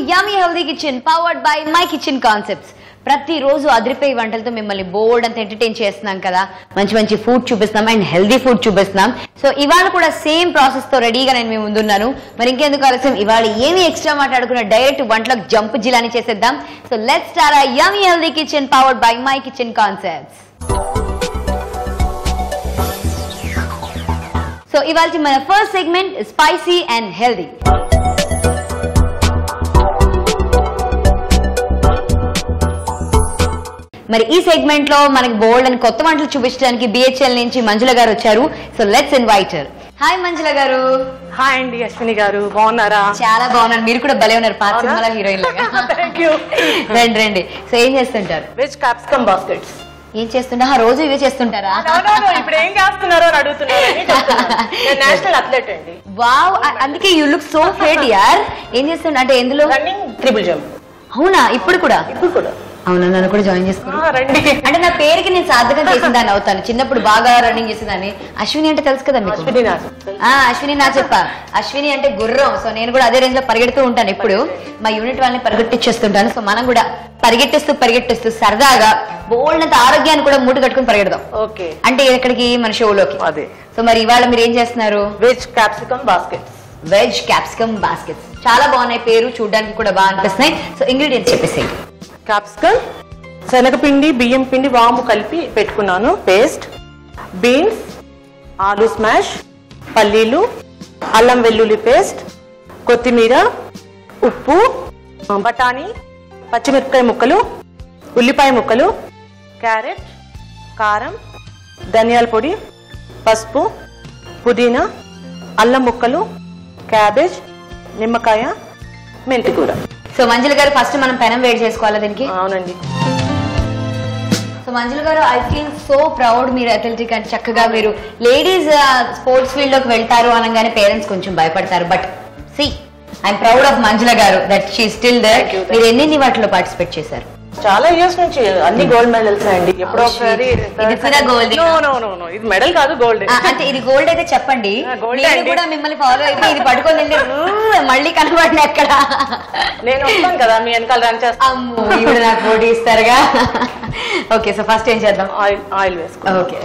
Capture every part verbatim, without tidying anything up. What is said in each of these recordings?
Yummy Healthy Kitchen powered by My Kitchen Concepts. ప్రతి రోజు అదిరిపోయి వంటలతో మిమ్మల్ని బోర్డ్ అంత ఎంటర్టైన్ చేస్తున్నాం కదా, మంచి మంచి ఫుడ్ చూపిస్తున్నాం అండ్ హెల్దీ ఫుడ్ చూపిస్తున్నాం. సో ఇవాళ కూడా సేమ్ ప్రాసెస్ తో రెడీగా నేను మీ ముందున్నాను. మరి ఇంకెందుకు ఆలస్యం, ఇవాళ ఏమి ఎక్స్ట్రా మాట్లాడుకున్న డైరెక్ట్ వంటలకు జంప్ జిలాని చేసేద్దాం. So let's start our Yummy Healthy Kitchen powered by My Kitchen Concepts. So ఇవాళ మన first segment spicy and healthy. మరి ఈ సెగ్మెంట్ లో మనకి బోల్డ్ అని కొత్త వంటలు చూపించడానికి బిహెచ్ఎల్ నుంచి మంజుల గారు వచ్చారు. So let's invite her. Hi Manjula గారు. హాయ్ అండి అశ్విని గారు, బాగున్నారా? చాలా బాగున్నాను, మీరు కూడా భలే ఉన్నారు, పాత సినిమాలో హీరోయిన్ లాగా. థాంక్యూ. రండి రండి. సో ఏం చేస్తుంటారు? Veg capsicum baskets. ఏం చేస్తుంటా? రోజు ఇవే చేస్తుంటారా? ఇప్పుడు ఏం చేస్తున్నారో అని అడుగుతున్నారు. నేషనల్ అథ్లెట్ అండి. వావ్, అందుకే యూ లుక్ సో ఫిట్ యార్. ఏం చేస్తుండ అంటే ఎందులో? Running, triple jump. అవునా? ఇప్పుడు కూడా? ఇప్పుడు కూడా. అవునా, నన్ను కూడా జాయిన్ చేసుకున్నాను. అంటే నా పేరుకి నేను సార్థకం చేసిందాన్ని అవుతాను. చిన్నప్పుడు బాగా రన్నింగ్ చేసేదాన్ని. అశ్విని అంటే తెలుసు కదా మీకు? అశ్విని నా చెప్ప అశ్విని అంటే గుర్రం. సో నేను కూడా అదే రేంజ్ లో పరిగెడుతూ ఉంటాను. ఇప్పుడు మా యూనిట్ వాళ్ళని పరిగెట్టించేస్తుంటాను. సో మనం కూడా పరిగెట్టిస్తూ పరిగెట్టిస్తూ సరదాగా బోల్డ్ అంత ఆరోగ్యాన్ని కూడా మూట కట్టుకుని పరిగెడదాం. ఓకే. అంటే ఎక్కడికి? మన షోలోకి. అదే. సో మరి ఇవాళ మీరు ఏం చేస్తున్నారు? Veg capsicum baskets. Veg capsicum baskets చాలా బాగున్నాయి, పేరు చూడడానికి కూడా బాగా అనిపిస్తున్నాయి. సో ఇంగ్రీడియంట్స్ చెప్పేసి. క్యాప్సికమ్, శనగపిండి, బియ్యం పిండి, వాము కలిపి పెట్టుకున్నాను పేస్ట్, బీన్స్, ఆలూ స్మాష్, పల్లీలు, అల్లం వెల్లుల్లి పేస్ట్, కొత్తిమీర, ఉప్పు, బఠానీ, పచ్చిమిరపకాయ ముక్కలు, ఉల్లిపాయ ముక్కలు, క్యారెట్, కారం, ధనియాల పొడి, పసుపు, పుదీనా, అల్లం ముక్కలు, క్యాబేజ్, నిమ్మకాయ, మెంతికూర. సో మంజుల గారు, ఫస్ట్ మనం పెనం వేడి చేసుకోవాలా దీనికి? అవునండి. సో మంజుల గారు, ఐ ఫీల్ సో ప్రౌడ్. మీరు అథ్లెటిక్ అంటే చక్కగా మీరు లేడీస్ స్పోర్ట్స్ ఫీల్డ్ లోకి వెళ్తారు అనగానే పేరెంట్స్ కొంచెం భయపడతారు. But see I'm proud of Manjula గారు దట్ షీ స్టిల్ దేర్. మీరు ఎన్ని వాటిలో పార్టిసిపేట్ చేశారు? చాలా ఇయర్స్ నుంచి అన్ని గోల్డ్ మెడల్స్ అండి. ఎప్పుడో ఒకసారి గోల్డ్. ఇది మెడల్ కాదు, గోల్డ్. అంటే ఇది గోల్డ్ అయితే చెప్పండి, కూడా మిమ్మల్ని ఫాలో అయితే ఇది పట్టుకొని మళ్ళీ కనబడిన ఎక్కడ నేను వస్తాను కదా మీ వెనకాల రన్ చేస్తాను. ఇప్పుడు నాకు పోటీ ఇస్తారుగా. ఓకే, సో ఫస్ట్ ఏం చేద్దాం? ఆయిల్ ఆయిల్ వేసుకో. ఓకే.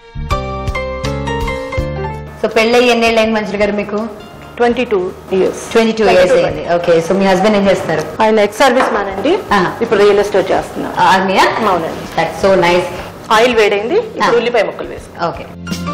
సో పెళ్ళి ఎన్నేళ్ళు అయింది మంజుల గారు మీకు? Twenty two years. Twenty two years అయింది. ఓకే. సో మీ హస్బెండ్ ఏం చేస్తారు? ఆయన ఎక్స్ సర్వీస్ మ్యాన్ అండి. ఇప్పుడు రియల్ ఎస్టేట్ చేస్తున్నారు. ఆర్మీయా? అవునండి. That's so nice. ఆయిల్ వేడైంది, ఇప్పుడు ఉల్లిపాయ ముక్కలు వేసుకో. ఓకే.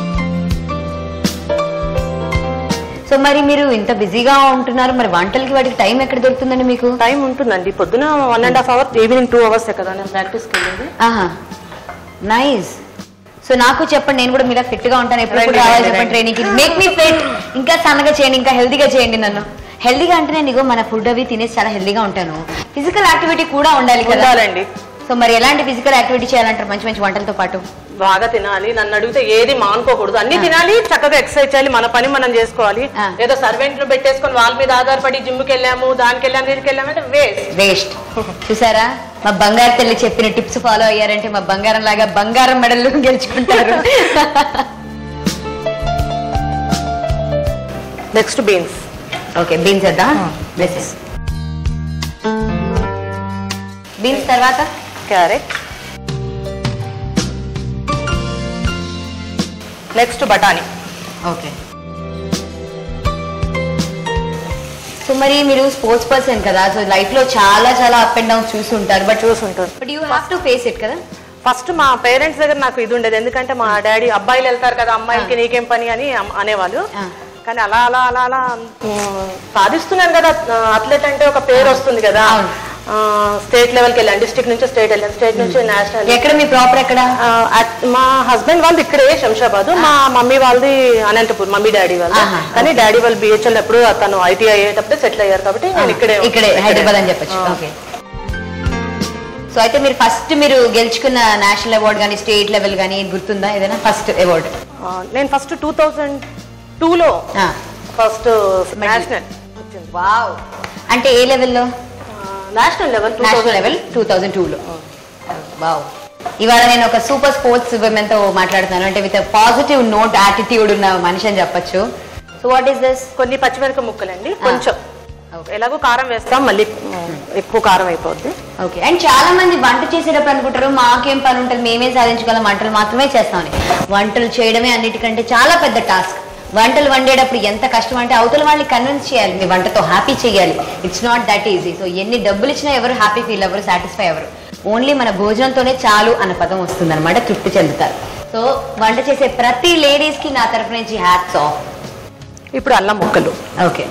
సో మరి మీరు ఇంత బిజీగా ఉంటున్నారు, మరి వంటలకి వాటికి టైం ఎక్కడ దొరుకుతుందండి మీకు? టైం ఉంటుందండి, పొద్దున one and half hour, evening two hours కదా నేను ప్రాక్టీస్కి వెళ్ళింది. ఆహా, నైస్. సో నాకు చెప్పండి, నేను కూడా మీలా ఫిట్ గా ఉంటాను. ఎప్పుడు రావాలి చెప్పండి ట్రైనింగ్. Make me fit. ఇంకా సన్నగా చేయండి, ఇంకా హెల్దీగా చేయండి నన్ను. హెల్దీగా అంటే నేను ఇగో మన ఫుడ్ అవి తినేసి చాలా హెల్దీగా ఉంటాను. ఫిజికల్ యాక్టివిటీ కూడా ఉండాలి కదా. సో మరి ఎలాంటి ఫిజికల్ యాక్టివిటీ చేయాలంటారు? మంచి మంచి వంటలతో పాటు బాగా తినాలి. నన్ను అడిగితే ఏది మానుకోకూడదు, అన్ని తినాలి, చక్కగా ఎక్సర్సైజ్ చేయాలి, మన పని మనం చేసుకోవాలి. ఏదో సర్వెంట్లు పెట్టేసుకొని వాళ్ళ మీద ఆధారపడి జిమ్కి వెళ్ళాము, దానికి వెళ్ళాము, దీనికి వెళ్ళామంటే వేస్ట్ వేస్ట్. చూసారా, మా బంగారు తల్లి చెప్పిన టిప్స్ ఫాలో అయ్యారంటే మా బంగారం లాగా బంగారం మెడల్ గెలుచుకుంటారు. Next beans. ఓకే, బీన్స్ వేద్దాం. బీన్స్ తర్వాత క్యారెట్, నెక్స్ట్ బఠానీ. ఓకే. సో మరి మీరు స్పోర్ట్స్ పర్సన్ కదా, సో లైఫ్ లో చాలా చాలా అప్ అండ్ డౌన్ చూస్తుంటారు. బట్ చూస్తుంటారు but you have to face it కదా. ఫస్ట్ మా పేరెంట్స్ దగ్గర నాకు ఇది ఉండేది, ఎందుకంటే మా డాడీ అబ్బాయిలు వెళ్తారు కదా, అమ్మాయిలకి నీకేం పని అని అనేవాళ్ళు. కానీ అలా అలా అలా అలా సాధిస్తున్నాను కదా. అథ్లెట్ అంటే ఒక పేరు వస్తుంది కదా. స్టేట్ లెవెల్కి వెళ్ళాను, డిస్ట్రిక్ట్ నుంచి స్టేట్ వెళ్ళాను, స్టేట్ నుంచి నేషనల్. ఎక్కడ మీ ప్రాపర్ ఎక్కడ? మా హస్బెండ్ వాళ్ళది ఇక్కడే శంషాబాద్, మా మమ్మీ వాళ్ళది అనంతపూర్, మమ్మీ డాడీ వాళ్ళు. కానీ డాడీ వాళ్ళు బిహెచ్ఎల్ అప్పుడు తను ఐటీఐ అయ్యేటప్పుడు సెటిల్ అయ్యారు కాబట్టి నేను ఇక్కడే ఇక్కడే హైదరాబాద్ అని చెప్పచ్చు. ఓకే. సో అయితే మీరు ఫస్ట్ మీరు గెలుచుకున్న నేషనల్ అవార్డు కానీ స్టేట్ లెవెల్ కానీ గుర్తుందా ఏదైనా ఫస్ట్ అవార్డు? నేను ఫస్ట్ టూ థౌజండ్ టూలో ఫస్ట్ నేషనల్. వావ్. అంటే ఏ లెవెల్లో? National level. National level two thousand టూలో. వావ్. ఇవాళ నేను ఒక సూపర్ స్పోర్ట్స్ విమెన్ తో మాట్లాడుతున్నాను, అంటే విత్ పాజిటివ్ నోట్ యాటిట్యూడ్ ఉన్న మనిషి అని చెప్పచ్చు. So what is this? కొన్ని పచ్చిమిరపకాయ ముక్కలండి, కొంచెం ఎలాగో కారం వేస్తాం, మళ్ళీ ఎక్కువ కారం అయిపోద్ది. ఓకే. అండ్ చాలా మంది వంట చేసేటప్పుడు అనుకుంటారు మాకేం పని ఉంటుంది, మేమే సాధించుకోవాలి, వంటలు మాత్రమే చేస్తామని. వంటలు చేయడమే అన్నిటికంటే చాలా పెద్ద టాస్క్. వంటలు వండేటప్పుడు ఎంత కష్టం అంటే అవతల వాళ్ళని కన్విన్స్ చేయాలి, మీ వంటతో హ్యాపీ చేయాలి. It's not that easy. So ఎన్ని డబ్బులు ఇచ్చినా ఎవరు హ్యాపీ ఫీల్ అవ్వరు, సాటిస్ఫై అవ్వరు. ఓన్లీ మన భోజనంతోనే చాలు అన్న పదం వస్తుంది అనమాట, తృప్తి చెందుతారు. సో వంట చేసే ప్రతి లేడీస్ కి నా తరపు నుంచి హ్యాట్స్ ఆఫ్. ఇప్పుడు అల్లం ముక్కలు. ఓకే.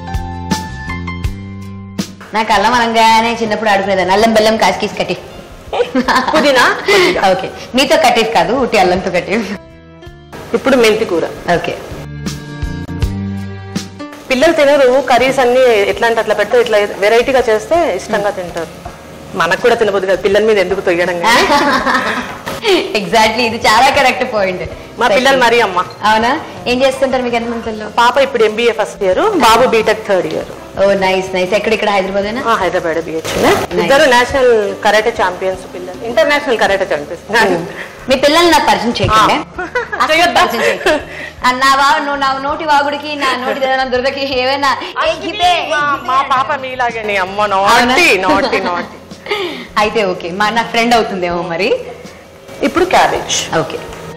నాకు అల్లం అనగానే చిన్నప్పుడు ఆడుకునేదాన్ని, అల్లం బెల్లం కాసికీస్ కట్టి. పుదీనా. ఓకే. మీతో కట్టిఫ్ కాదు, ఉట్టి అల్లంతో కట్టిఫ్. ఇప్పుడు మెంతి కూర. ఓకే. పిల్లలు తినరు కర్రీస్ అన్ని ఎట్లా అంటే అట్లా పెడితే ఇట్లా వెరైటీగా చేస్తే ఇష్టంగా తింటారు. మనకు కూడా తినబోదు కదా, పిల్లల మీద ఎందుకు తొయ్యడం. ఎగ్జాక్ట్లీ, ఇది చాలా కరెక్ట్ పాయింట్. మా పిల్లలు మరి అమ్మ. అవునా? ఏం చేస్తుంటారు మీకు ఎంతమంది పిల్లలు? పాప ఇప్పుడు ఎంబీఏ ఫస్ట్ ఇయర్, బాబు BTech third year. Oh nice nice. ఎక్కడిక్కడ హైదరాబాద్? హైదరాబాద్ బిహెచ్. ఇద్దరు నేషనల్ కరాటే ఛాంపియన్స్ పిల్లలు, ఇంటర్నేషనల్ కరాటే ఛాంపియన్స్. మీ పిల్లల్ని నాకు పరిచయం చేయకండి. నా వాగు నువ్వు నా నోటి వాగుడికి నా నోటి దురదకి ఏమైనా. మా పాప మీలాగే అమ్మ నాటి నాటి నాటి. అయితే ఓకే, మా నా ఫ్రెండ్ అవుతుందేమో మరి. ఇప్పుడు క్యాబేజ్. ఓకే.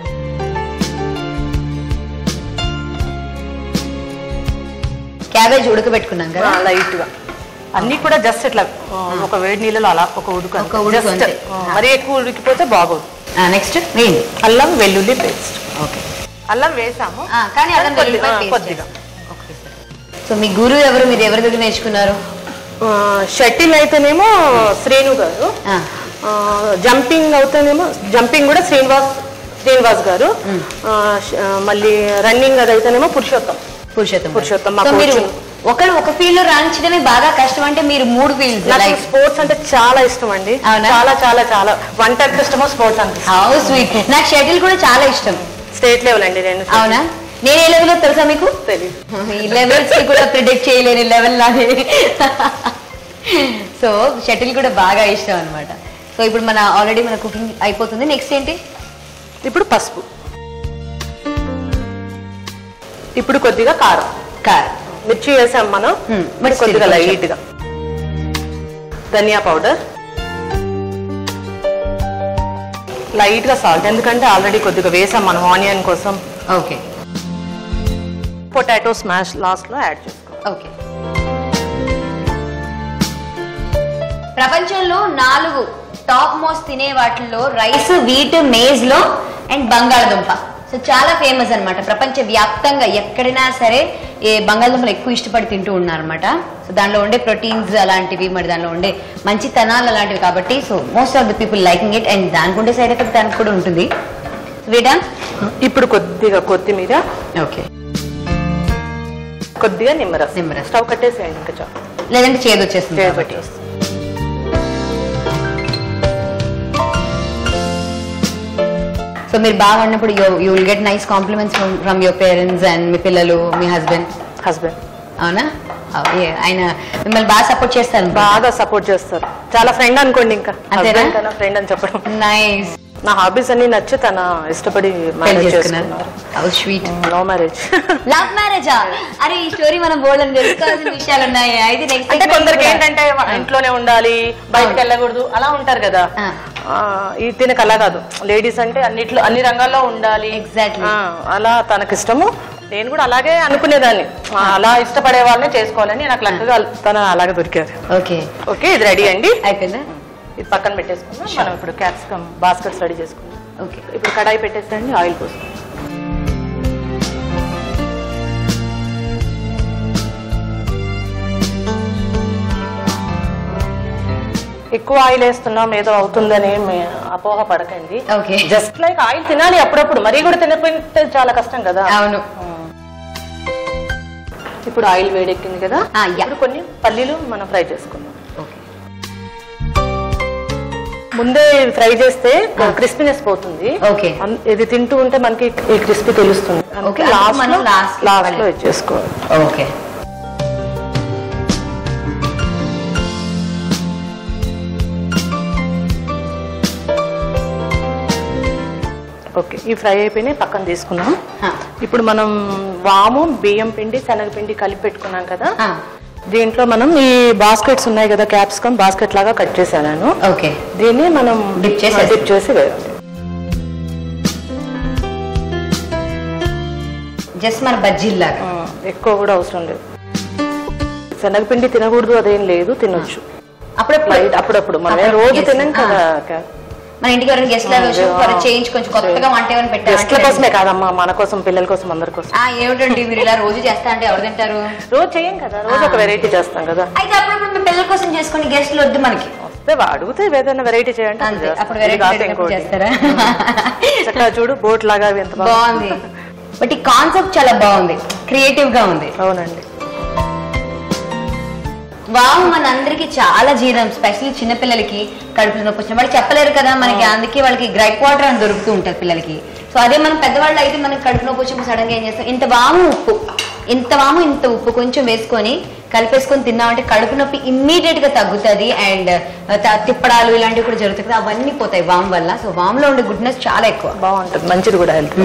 క్యాబేజ్ ఉడకబెట్టుకున్నాం కదా లైట్ గా. అన్ని కూడా జస్ట్ ఇట్లా ఒక వేడి నీళ్ళలో అలా ఒక ఉడుకు, మరి ఎక్కువ ఉడికిపోతే బాగోదు. నెక్స్ట్ అల్లం వెల్లుల్లి పేస్ట్. ఓకే. అల్లం వేసాము కానీ అల్లం కొద్దిగా. సో మీ గురువు ఎవరు, మీరు ఎవరి దగ్గర నేర్చుకున్నారు? షటిల్ అయితేనేమో శ్రేణు గారు, జంపింగ్ అవుతేనేమో జంపింగ్ కూడా శ్రీనివాస్ శ్రీనివాస్ గారు, మళ్ళీ రన్నింగ్ అది అయితేనేమో పురుషోత్తం పురుషోత్తం పురుషోత్తం మీరు ఒకరు ఒక ఫీల్డ్ లో రాణించడమే బాగా కష్టం. అంటే మీరు మూడు ఫీల్డ్స్. నాకు స్పోర్ట్స్ అంటే చాలా ఇష్టం అండి. చాలా చాలా చాలా. వంట ఎంత ఇష్టమో స్పోర్ట్స్ అంటే. How sweet. నాకు షటిల్ కూడా చాలా ఇష్టం. స్టేట్ లెవెల్ అండి నేను. అవునా? నేను ఏ లెవెల్ తెలుసా మీకు? తెలియదు. ఈ లెవెల్స్ కూడా ప్రిడిక్ట్ చేయలేని లెవెల్ లాగే. సో షటిల్ కూడా బాగా ఇష్టం అనమాట. సో ఇప్పుడు మన ఆల్రెడీ మన కుకింగ్ అయిపోతుంది. నెక్స్ట్ ఏంటి? ఇప్పుడు పసుపు. ఇప్పుడు కొద్దిగా కారం. కారం మిర్చి వేసాం మనం, మరి కొద్దిగా లైట్ గా ధనియా పౌడర్, లైట్ గా సాల్ట్, ఎందుకంటే ఆల్రెడీ కొద్దిగా వేసాం మనం ఆనియన్ కోసం. ఓకే. పొటాటో స్మాష్ లాస్ట్ లో యాడ్ చేసుకో. ఓకే. ప్రపంచంలో నాలుగు టాప్ మోస్ట్ తినే వాటిల్లో రైస్, వీట్, మేజ్ లో అండ్ బంగాళదుంప. సో చాలా ఫేమస్ అనమాట ప్రపంచ వ్యాప్తంగా. ఎక్కడైనా సరే ఏ బంగాళదుంపలు ఎక్కువ ఇష్టపడి తింటూ ఉన్నారనమాట. సో దానిలో ఉండే ప్రోటీన్స్ అలాంటివి, మరి దానిలో ఉండే మంచి తనాలు అలాంటివి కాబట్టి so most of the people liking it. And దానికి ఉండే సైడ్ ఎఫెక్ట్ దానికి కూడా ఉంటుంది. వీటా ఇప్పుడు కొద్దిగా కొత్తిమీర. ఓకే. కొద్దిగా నిమ్మరసం. నిమ్మరసం. స్టవ్ కట్టేసేయండి ఇంకా చాలు, లేదంటే చేదు వచ్చేస్తుంది. సో మీరు బాగా ఉన్నప్పుడు you will get nice compliments from your parents and మీ పిల్లలు, మీ హస్బెండ్. హస్బెండ్ అవునా? ఆయన మిమ్మల్ని బాగా సపోర్ట్ చేస్తారు. బాగా సపోర్ట్ చేస్తారు. చాలా ఫ్రెండ్ అనుకోండి. ఇంకా ఫ్రెండ్ అని చెప్పడం. నైస్. నా హాబీస్ అన్ని నచ్చి తన ఇష్టపడి స్వీట్. Love marriage. లవ్ మ్యారేజా? అరే ఈ స్టోరీ మనం బోల్డ్ అని తెలుసుకోవాల్సిన విషయాలు ఉన్నాయి. అయితే నెక్స్ట్ అంటే కొందరికి ఏంటంటే ఇంట్లోనే ఉండాలి, బయటకు వెళ్ళకూడదు అలా ఉంటారు కదా. ఈ తినకు అలా కాదు, లేడీస్ అంటే అన్నిట్లో అన్ని రంగాల్లో ఉండాలి. ఎగ్జాక్ట్లీ. అలా తనకి ఇష్టము. నేను కూడా అలాగే అనుకునేదాన్ని, అలా ఇష్టపడే వాళ్ళనే చేసుకోవాలని. నాకు లక్కగా తన అలాగే దొరికారు. ఓకే. ఓకే, ఇది రెడీ అండి. అయిపోయిందా? ఇది పక్కన పెట్టేసుకుందాం. మనం ఇప్పుడు క్యాప్సికమ్ బాస్కెట్స్ రెడీ చేసుకుందాం. ఓకే. ఇప్పుడు కడాయి పెట్టేసండి, ఆయిల్ పోసుకుందాం. ఎక్కువ ఆయిల్ వేస్తున్నాం ఏదో అవుతుందని అపోహ పడకండి. జస్ట్ లైక్ ఆయిల్ తినాలి అప్పుడప్పుడు, మరీ కూడా తినకపోతే చాలా కష్టం కదా. అవును. ఇప్పుడు ఆయిల్ వేడెక్కింది కదా, ఇప్పుడు కొన్ని పల్లీలు మనం ఫ్రై చేసుకుందాం. ముందే ఫ్రై చేస్తే క్రిస్పీనెస్ పోతుంది. ఇది తింటూ ఉంటే మనకి ఈ క్రిస్పీ తెలుస్తుంది. లాస్ట్ లో ఇచ్చేసుకోవాలి. ఓకే. ఓకే, ఈ ఫ్రై అయిపోయినాయి, పక్కన తీసుకున్నాం. ఇప్పుడు మనం వాము, బియ్యం పిండి, శనగపిండి కలిపి పెట్టుకున్నాం కదా, దీంట్లో మనం ఈ బాస్కెట్స్ ఉన్నాయి కదా, క్యాప్సికమ్ బాస్కెట్ లాగా కట్ చేశాను నేను. ఓకే, దీన్ని మనం డిప్ చేసి డిప్ చేసి వేయాలి. జస్ట్ మన బజ్జీల్లాగా, ఎక్కువ కూడా అవసరం లేదు. శనగపిండి తినకూడదు అదేం లేదు, తినొచ్చు అప్పుడప్పుడు అప్పుడప్పుడు. మనం రోజు తినం కదా. మన ఇంటికి ఎవరైనా గెస్ట్ చేంజ్ కొంచెం కొత్తగా వంట ఏమైనా పెట్టారు. గెస్ట్ల కోసమే కాదమ్మా, మన కోసం, పిల్లల కోసం, అందరి కోసం. ఏమిటండి మీరు ఇలా రోజు చేస్తా అంటే ఎవరు తింటారు? రోజు చేయం కదా, రోజు ఒక వెరైటీ చేస్తాం కదా. అయితే అప్పుడప్పుడు మీ పిల్లల కోసం చేసుకుని గెస్ట్లు వద్దు మనకి వస్తే అడిగితే ఏదైనా వెరైటీ చేయండి. అప్పుడు వెరైటీ చేస్తారా? చక్కగా చూడు బోట్ లాగా ఎంత బాగుంది. బట్ ఈ కాన్సెప్ట్ చాలా బాగుంది, క్రియేటివ్ గా ఉంది. అవునండి. వాము మన అందరికి చాలా జీర్ణం, స్పెషల్లీ చిన్నపిల్లలకి కడుపులో నొప్పి వచ్చిన వాళ్ళు చెప్పలేరు కదా మనకి, అందుకే వాళ్ళకి గ్రైప్ వాటర్ అని దొరుకుతూ ఉంటుంది పిల్లలకి. సో అదే మనం పెద్దవాళ్ళు అయితే మనకి కడుపు నొప్పి వచ్చినప్పుడు సడన్ గా ఏం చేస్తాం, ఇంత వాము ఉప్పు ఇంత వాము ఇంత ఉప్పు కొంచెం వేసుకొని కలిపేసుకొని తిన్నామంటే కడుపు నొప్పి ఇమ్మీడియట్ గా తగ్గుతుంది. అండ్ తిప్పడాలు ఇలాంటివి కూడా జరుగుతాయి కదా, అవన్నీ పోతాయి వాము వల్ల. సో వాములో ఉండే గుడ్నెస్ చాలా ఎక్కువ, బాగుంటుంది, మంచిది కూడా హెల్త్.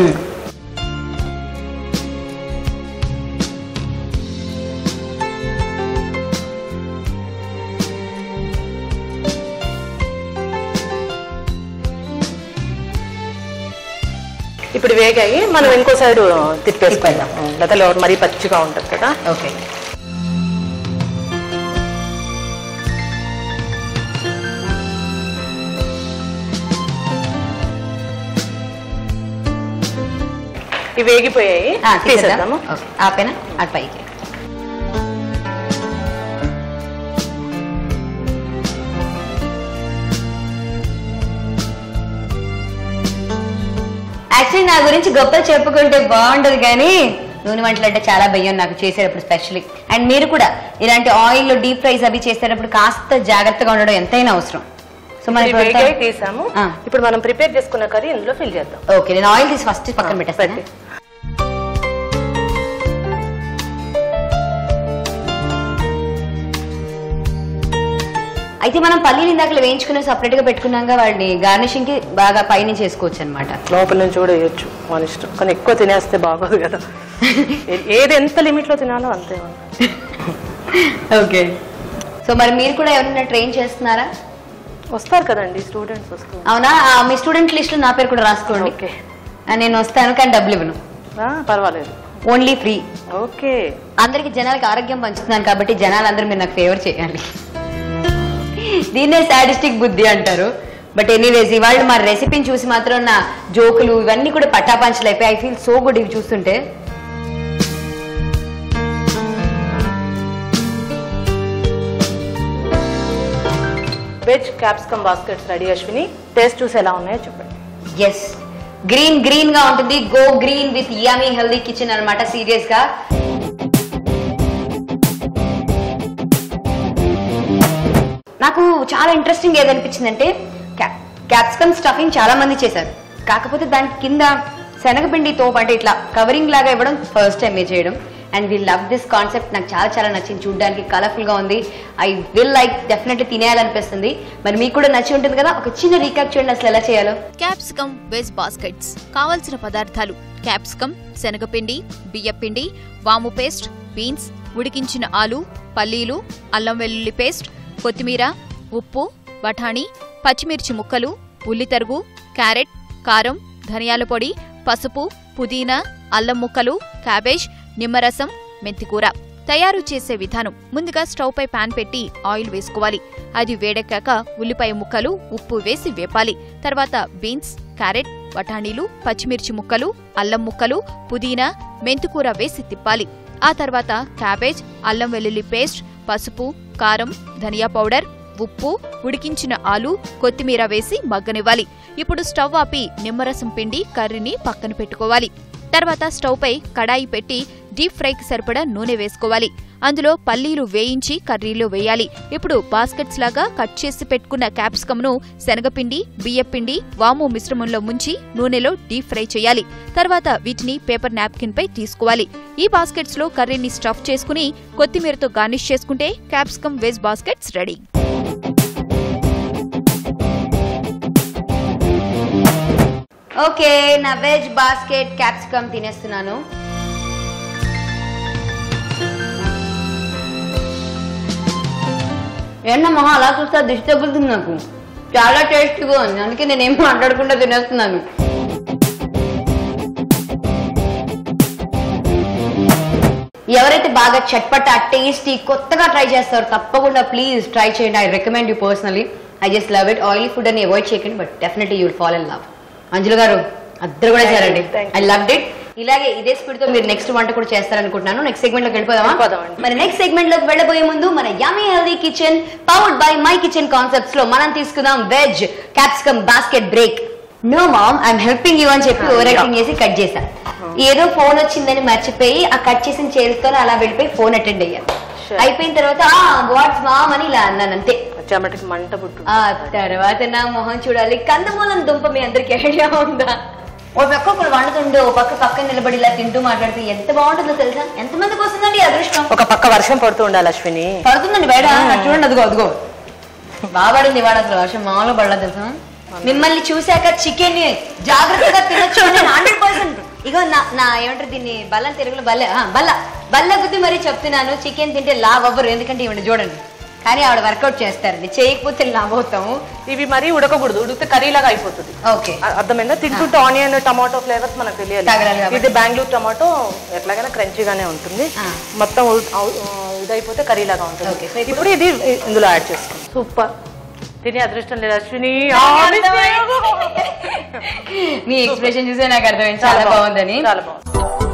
ఇప్పుడు వేగాయి, మనం ఇంకో సైడ్ తిప్పేసుకుందాం. లేదా మరీ పచ్చిగా ఉంటుంది కదా. ఓకే, ఇవి వేగిపోయాయి, తీసేద్దాము. ఆపేనా అటు పైకి. యాక్చువల్లీ నా గురించి గొప్పలు చెప్పుకుంటే బాగుంటది, కానీ నూనె వంటలు అంటే చాలా భయం నాకు చేసేటప్పుడు స్పెషల్లీ. అండ్ మీరు కూడా ఇలాంటి ఆయిల్ డీప్ ఫ్రైస్ అవి చేసేటప్పుడు కాస్త జాగ్రత్తగా ఉండడం ఎంతైనా అవసరం. సో మనం తీసాము, ఇప్పుడు మనం ప్రిపేర్ చేసుకున్న కర్రీ ఇందులో ఫిల్ చేద్దాం. ఓకే, నేను ఆయిల్ తీసి ఫస్ట్ పక్కన పెట్టేస్తాను. అయితే మనం పల్లీలు ఇందాక వేయించుకుని సపరేట్ గా పెట్టుకున్నాక వాడిని గార్నిషింగ్ కి బాగా పైన చేసుకోవచ్చు అనమాట. లోపల నుంచి కూడా వేయచ్చు, మన ఇష్టం. కానీ ఎక్కువ తినేస్తే బాగోదు కదా. ఏది ఎంత లిమిట్ లో తినాలో అంతే. ఓకే, సో మరి మీరు కూడా ఎవరైనా ట్రైన్ చేస్తున్నారా? వస్తారు కదండి స్టూడెంట్స్ వస్తారు. అవునా, మీ స్టూడెంట్ లిస్ట్ లో నా పేరు కూడా రాసుకోండి. ఓకే, నేను వస్తాను, కానీ డబ్బులు ఇవ్వను. పర్వాలేదు, ఓన్లీ ఫ్రీ. ఓకే, అందరికి జనాలకి ఆరోగ్యం పంచుతున్నాను కాబట్టి జనాలందరూ మీరు నాకు ఫేవర్ చేయాలి. దీన్నే సాడిస్టిక్ బుద్ధి అంటారు. బట్ ఎనీవేస్ ఇవాళ మా రెసిపీని చూసి మాత్రం నా జోకులు ఇవన్నీ కూడా పటాపంచలు అయిపోయి. ఐ ఫీల్ సో గుడ్ ఇవి చూస్తుంటే. Veg capsicum baskets ready. Ashwini, taste చూసి ఎలా ఉన్నాయో చెప్పండి. ఎస్, గ్రీన్ గ్రీన్ గా ఉంటుంది. Go green with yummy healthy kitchen అనమాట. సీరియస్ గా నాకు చాలా ఇంట్రెస్టింగ్ ఏదనిపించిందంటే, క్యాప్సికమ్ స్టఫింగ్ చాలా మంది చేశారు, కాకపోతే దాని కింద శనగపిండితో పాటు ఇట్లా కవరింగ్ లాగా ఇవ్వడం ఫస్ట్ టైం చేయడం. And we love this concept. నాకు చాలా చాలా నచ్చింది, చూడడానికి కలర్ఫుల్ గా ఉంది. ఐ విల్ లైక్ డెఫినెట్లీ తినేయాలనిపిస్తుంది. మరి మీకు కూడా నచ్చి ఉంటుంది కదా. ఒక చిన్న రీక్యాప్ చూడండి అసలు ఎలా చేయాలో. క్యాప్సికమ్ వెజ్ బాస్కెట్స్ కావాల్సిన పదార్థాలు: క్యాప్సికమ్, శనగపిండి, బియ్యపిండి, వాము పేస్ట్, బీన్స్, ఉడికించిన ఆలు, పల్లీలు, అల్లం వెల్లుల్లి పేస్ట్, కొత్తిమీర, ఉప్పు, బఠానీ, పచ్చిమిర్చి ముక్కలు, ఉల్లితరుగు, క్యారెట్, కారం, ధనియాల పొడి, పసుపు, పుదీనా, అల్లం ముక్కలు, క్యాబేజ్, నిమ్మరసం, మెంతికూర. తయారు చేసే విధానం: ముందుగా స్టవ్ పై పాన్ పెట్టి ఆయిల్ వేసుకోవాలి. అది వేడెక్కాక ఉల్లిపాయ ముక్కలు, ఉప్పు వేసి వేపాలి. తర్వాత బీన్స్, క్యారెట్, బఠానీలు, పచ్చిమిర్చి ముక్కలు, అల్లం ముక్కలు, పుదీనా, మెంతికూర వేసి తిప్పాలి. ఆ తర్వాత క్యాబేజ్, అల్లం వెల్లుల్లి పేస్ట్, పసుపు, కారం, ధనియా పౌడర్, ఉప్పు, ఉడికించిన ఆలు, కొత్తిమీర వేసి మగ్గనివ్వాలి. ఇప్పుడు స్టవ్ ఆపి నిమ్మరసం పిండి కర్రీని పక్కన పెట్టుకోవాలి. తర్వాత స్టవ్ పై కడాయి పెట్టి డీప్ ఫ్రైకి సరిపడా నూనె వేసుకోవాలి. అందులో పల్లీలు వేయించి కర్రీలో వేయాలి. ఇప్పుడు బాస్కెట్స్ లాగా కట్ చేసి పెట్టుకున్న క్యాప్సికమ్ ను శనగపిండి, బియ్యపిండి, వాము మిశ్రమంలో ముంచి నూనెలో డీప్ ఫ్రై చేయాలి. తర్వాత వీటిని పేపర్ నాప్కిన్ పై తీసుకోవాలి. ఈ బాస్కెట్స్ లో కర్రీని స్టఫ్ చేసుకుని కొత్తిమీరతో గార్నిష్ చేసుకుంటే capsicum veg baskets ready. Okay, నా వెజ్ బాస్కెట్ క్యాప్సికమ్ తినేస్తున్నాను. ఏంటో మహా అలా చూస్తే దిష్టి తగ్గుతుంది నాకు. చాలా టేస్టీగా ఉంది, అందుకే నేనేం మాట్లాడకుండా తినేస్తున్నాను. ఎవరైతే బాగా చట్పట టేస్టీ కొత్తగా ట్రై చేస్తారో తప్పకుండా ప్లీజ్ ట్రై చేయండి. I recommend you personally. I just love it. Oily food అని అవాయిడ్ చేయకండి, but definitely you will fall in love. Anjali garu అద్దరు కూడా చేరండి. I loved it. ఇలాగే ఇదే స్పీడ్ తో మీరు నెక్స్ట్ వంట కూడా చేస్తారనుకుంటున్నాను. నెక్స్ట్ సెగ్మెంట్ లోకి వెళ్ళిపోదామా? మరి నెక్స్ట్ సెగ్మెంట్ లోకి వెళ్ళబోయే ముందు మన yummy healthy kitchen powered by my kitchen concepts లో మనం తీసుకుందాం veg capsicum basket break. No mom I'm helping you అని చెప్పి ఓవర్ యాక్టింగ్ చేసి కట్ చేశా. ఏదో ఫోన్ వచ్చిందని మర్చిపోయి ఆ కట్ చేసిన చేతితో అలా వెళ్ళిపోయి ఫోన్ అటెండ్ అయ్యాను. అయిపోయిన తర్వాత వాట్స్ మామ్ అని ఇలా అన్నాను అంతే. మంట పుట్టు. ఆ తర్వాత నా మొహం చూడాలి. కందమూలం దుంప మీ అందరికి ఐడియా ఉందా? ఓ పక్క ఒకడు వండుతుండే, ఓ పక్క పక్కన నిలబడి ఇలా తింటూ మాట్లాడితే ఎంత బాగుంటుందో తెలుసా? ఎంత మందికి వస్తుందండి అదృష్టం. ఒక పక్క వర్షం పడుతూ ఉండాలి అశ్విని. పడుతుందండి బయట, చూడండి అదిగో అదిగో బాగా పడింది వాడు. అసలు వర్షం మామూలుగా పడలా తెలుసా? మిమ్మల్ని చూశాక చికెన్ జాగ్రత్తగా తినొచ్చు హండ్రెడ్ పర్సెంట్. ఇగో నా నా ఏమంటారు దీన్ని బల్ల తెలుగులో బల్ల బల్ల బల్ల గుద్ది మరీ చెప్తున్నాను. చికెన్ తింటే లావ్ అవ్వరు, ఎందుకంటే ఇవన్నీ చూడండి. కానీ ఆవిడ వర్కౌట్ చేస్తారండి, చేయకపోతే లావ్ అవుతాము. ఇవి మరీ ఉడకకూడదు, ఉడికితే కర్రీ లాగా అయిపోతుంది. ఓకే అర్థమైందా? తింటుంటే ఆనియన్ టమాటో ఫ్లేవర్స్ మనకు తెలియాలి. ఇది బెంగళూరు టమాటో ఎట్లాగైనా క్రంచీగానే ఉంటుంది. మొత్తం ఇదైపోతే కర్రీ లాగా ఉంటుంది. ఇప్పుడు ఇది ఇందులో యాడ్ చేసుకోండి. సూపర్. తినే అదృష్టం లేదు అశ్విని. మీ ఎక్స్ప్రెషన్ చూసే నాకు అర్థమైంది చాలా బాగుందని. చాలా బాగుంది.